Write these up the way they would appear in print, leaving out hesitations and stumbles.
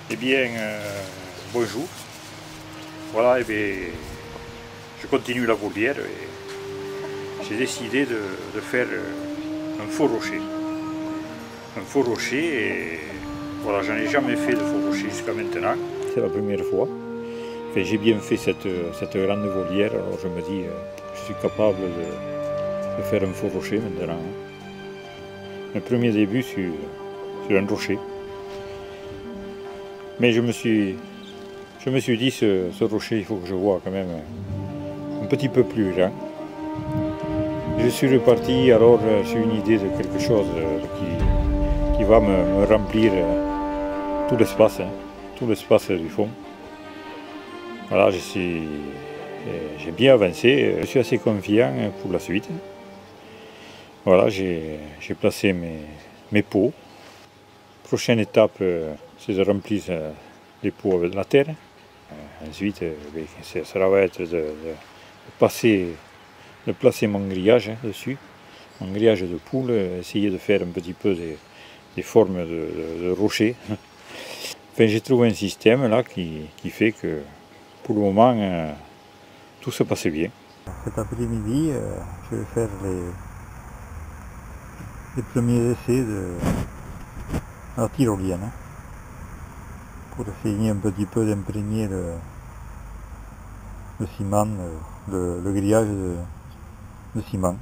Eh bien, bonjour. Voilà, eh bien, je continue la volière et j'ai décidé de faire un faux rocher. Un faux rocher et voilà, j'en ai jamais fait de faux rocher jusqu'à maintenant. C'est la première fois. Enfin, j'ai bien fait cette grande volière, alors je me dis, je suis capable de faire un faux rocher maintenant. Le premier début sur un rocher. Mais je me suis dit, ce rocher, il faut que je vois quand même un petit peu plus grand. Je suis reparti alors sur une idée de quelque chose qui va me remplir tout l'espace du fond. Voilà, j'ai bien avancé, je suis assez confiant pour la suite. Voilà, j'ai placé mes pots. Prochaine étape, c'est de remplir les pots avec de la terre. Ensuite, ça va être de placer mon grillage dessus, mon grillage de poule, essayer de faire un petit peu des formes de rochers. Enfin, j'ai trouvé un système là qui fait que pour le moment tout se passe bien. Cet après-midi, je vais faire les premiers essais de la tyrolienne pour essayer un petit peu d'imprégner le ciment, le grillage de ciment.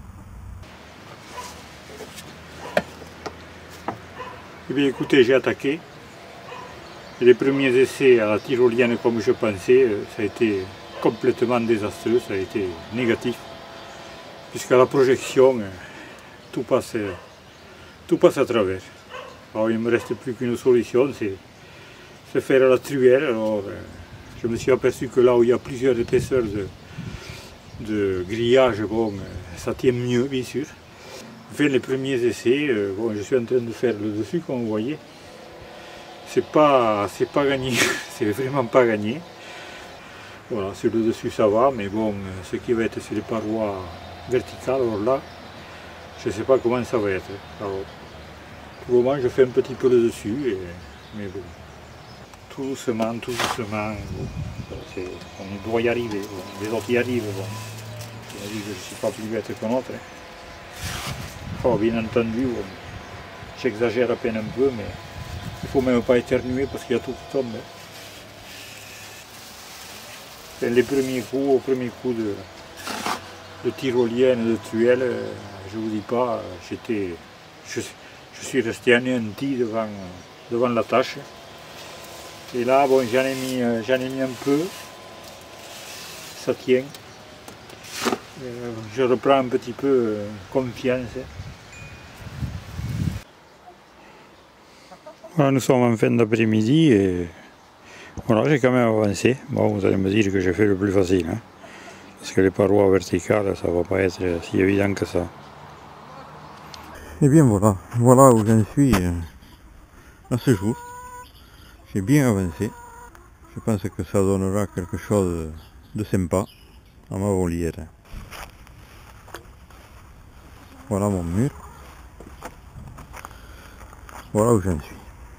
Eh bien écoutez, j'ai attaqué. Les premiers essais à la tyrolienne comme je pensais, ça a été complètement désastreux, ça a été négatif. Puisqu'à la projection, tout passe à travers. Alors il ne me reste plus qu'une solution, c'est faire la truelle. Alors je me suis aperçu que là où il y a plusieurs épaisseurs de grillage, bon, ça tient mieux bien sûr. Enfin, les premiers essais, bon, je suis en train de faire le dessus comme vous voyez. C'est pas gagné, c'est vraiment pas gagné. Voilà, sur le dessus ça va, mais bon, ce qui va être sur les parois verticales, alors là, je ne sais pas comment ça va être. Alors, pour le moment, je fais un petit peu le dessus, mais bon, tout doucement, bon, on doit y arriver, bon, les autres y arrivent, bon. Je ne suis pas plus bête qu'un autre. Oh, bien entendu, bon, j'exagère à peine un peu, mais il ne faut même pas éternuer parce qu'il y a tout qui tombe. Les premiers coups, au premier coup de tyrolienne, de truelle, je ne vous dis pas, je suis resté anéanti devant la tâche. Et là, bon, j'en ai mis un peu, ça tient. Je reprends un petit peu confiance. Voilà, nous sommes en fin d'après-midi et voilà, j'ai quand même avancé. Bon, vous allez me dire que j'ai fait le plus facile, hein, parce que les parois verticales, ça va pas être si évident que ça. Et bien voilà où j'en suis à ce jour. J'ai bien avancé. Je pense que ça donnera quelque chose de sympa à ma volière. Voilà mon mur. Voilà où j'en suis.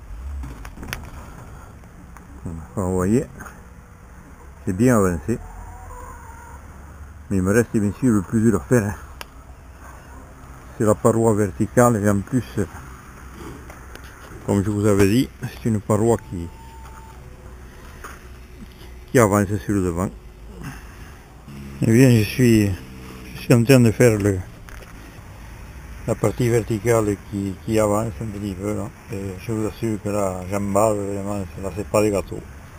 Vous voyez, j'ai bien avancé. Mais il me reste bien sûr le plus dur à faire. Hein. C'est la paroi verticale et en plus, comme je vous avais dit, c'est une paroi qui avance sur le devant. Eh bien, je suis en train de faire la partie verticale qui avance un petit peu là. Et je vous assure que là, j'en bave vraiment, là c'est pas des gâteaux.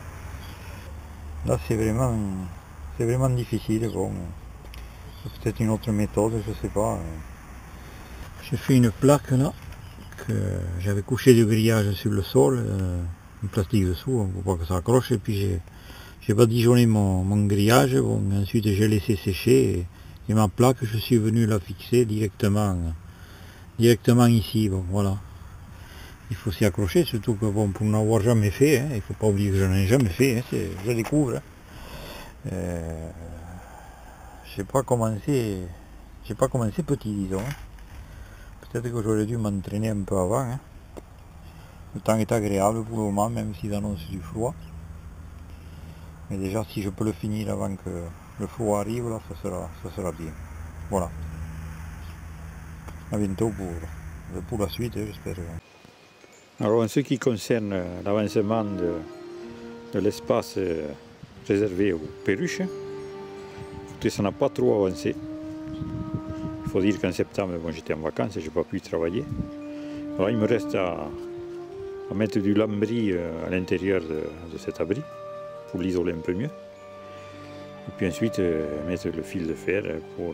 Là c'est vraiment difficile. Bon, c'est peut-être une autre méthode, je sais pas. J'ai fait une plaque là, que j'avais couché du grillage sur le sol, un plastique dessous pour pas que ça accroche, et puis j'ai badigeonné mon grillage, bon, ensuite j'ai laissé sécher, et ma plaque je suis venu la fixer directement ici, bon voilà. Il faut s'y accrocher, surtout que bon, pour n'avoir jamais fait, hein, il ne faut pas oublier que je n'en ai jamais fait, hein, je découvre. Hein. J'ai pas commencé petit, disons. Hein. Peut-être que j'aurais dû m'entraîner un peu avant. Hein. Le temps est agréable pour le moment, même s'il annonce du froid. Mais déjà, si je peux le finir avant que le froid arrive, là, ça sera bien. Voilà. À bientôt pour la suite, j'espère. Alors en ce qui concerne l'avancement de l'espace réservé aux perruches, écoutez, ça n'a pas trop avancé. Il faut dire qu'en septembre, bon, j'étais en vacances et je n'ai pas pu travailler. Alors il me reste à mettre du lambris à l'intérieur de cet abri pour l'isoler un peu mieux. Et puis ensuite mettre le fil de fer pour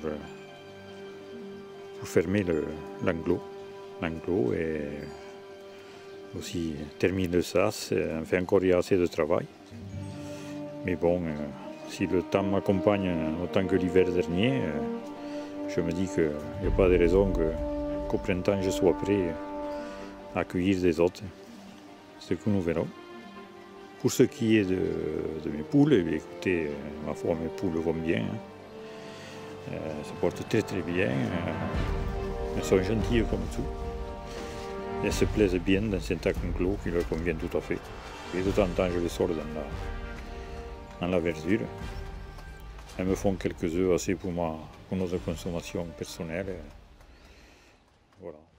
fermer l'enclos et aussi terminer le sas. Enfin encore il y a assez de travail. Mais bon, si le temps m'accompagne autant que l'hiver dernier, je me dis qu'il n'y a pas de raison qu'au printemps je sois prêt à accueillir des hôtes. C'est ce que nous verrons. Pour ce qui est de mes poules, eh bien, écoutez, ma foi, mes poules vont bien. Elles se portent très très bien. Elles sont gentilles comme tout. Elles se plaisent bien dans cet enclos qui leur convient tout à fait. Et de temps en temps, je les sors dans la verdure. Elles me font quelques œufs assez pour notre consommation personnelle. Voilà.